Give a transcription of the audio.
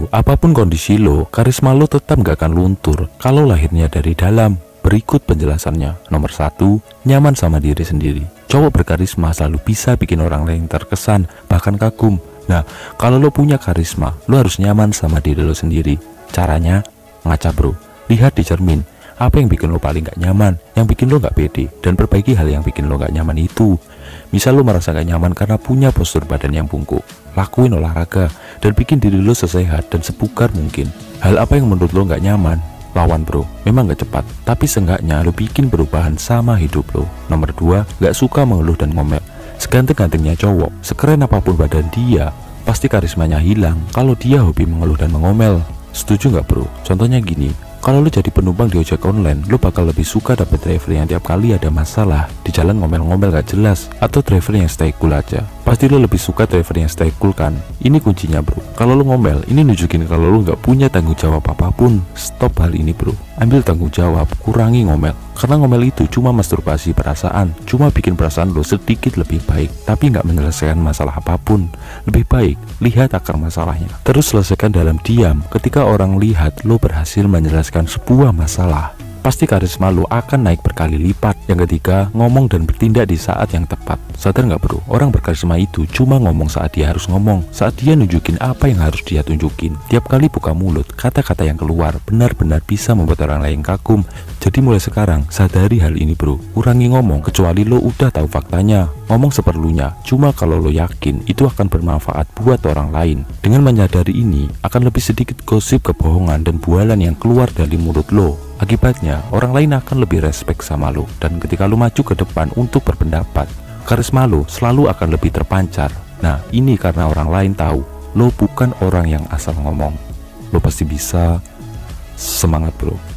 bro, apapun kondisi lo, karisma lo tetap gak akan luntur kalau lahirnya dari dalam. Berikut penjelasannya. Nomor 1, nyaman sama diri sendiri. Cowok berkarisma selalu bisa bikin orang lain terkesan, bahkan kagum. Nah, kalau lo punya karisma, lo harus nyaman sama diri lo sendiri. Caranya, ngaca bro, lihat di cermin. Apa yang bikin lo paling gak nyaman, yang bikin lo gak pede, dan perbaiki hal yang bikin lo gak nyaman itu. Misal lo merasa gak nyaman karena punya postur badan yang bungkuk, lakuin olahraga, dan bikin diri lo sesehat dan sebugar mungkin. Hal apa yang menurut lo gak nyaman? Lawan bro, memang gak cepat, tapi seenggaknya lo bikin perubahan sama hidup lo. Nomor 2, gak suka mengeluh dan ngomel. Seganteng-gantengnya cowok, sekeren apapun badan dia, pasti karismanya hilang kalau dia hobi mengeluh dan mengomel. Setuju gak bro? Contohnya gini, kalau lo jadi penumpang di ojek online, lo bakal lebih suka dapet driver yang tiap kali ada masalah di jalan ngomel-ngomel gak jelas, atau driver yang stay cool aja. Pasti lo lebih suka driver yang stay cool kan? Ini kuncinya bro. Kalau lo ngomel, ini nunjukin kalau lo gak punya tanggung jawab apapun. Stop hal ini bro. Ambil tanggung jawab, kurangi ngomel. Karena ngomel itu cuma masturbasi perasaan, cuma bikin perasaan lo sedikit lebih baik, tapi gak menyelesaikan masalah apapun. Lebih baik, lihat akar masalahnya, terus selesaikan dalam diam. Ketika orang lihat lo berhasil menyelesaikan sebuah masalah, pasti karisma lo akan naik berkali lipat. Yang ketiga, ngomong dan bertindak di saat yang tepat. Sadar nggak bro, orang berkarisma itu cuma ngomong saat dia harus ngomong, saat dia nunjukin apa yang harus dia tunjukin. Tiap kali buka mulut, kata-kata yang keluar benar-benar bisa membuat orang lain kagum. Jadi mulai sekarang, sadari hal ini bro. Kurangi ngomong, kecuali lo udah tahu faktanya. Ngomong seperlunya, cuma kalau lo yakin itu akan bermanfaat buat orang lain. Dengan menyadari ini, akan lebih sedikit gosip, kebohongan, dan bualan yang keluar dari mulut lo. Akibatnya, orang lain akan lebih respect sama lo. Dan ketika lo maju ke depan untuk berpendapat, karisma lo selalu akan lebih terpancar. Nah, ini karena orang lain tahu lo bukan orang yang asal ngomong. Lo pasti bisa. Semangat bro.